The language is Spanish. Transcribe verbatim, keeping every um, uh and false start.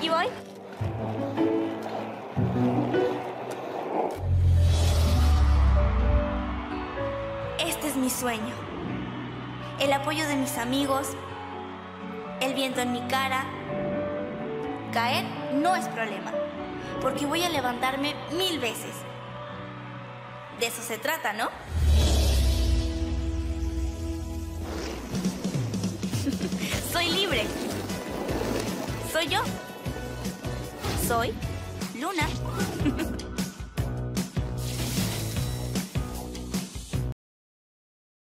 Aquí voy. Este es mi sueño. El apoyo de mis amigos, el viento en mi cara. Caer no es problema, porque voy a levantarme mil veces. De eso se trata, ¿no? Soy libre. Soy yo. Soy Luna.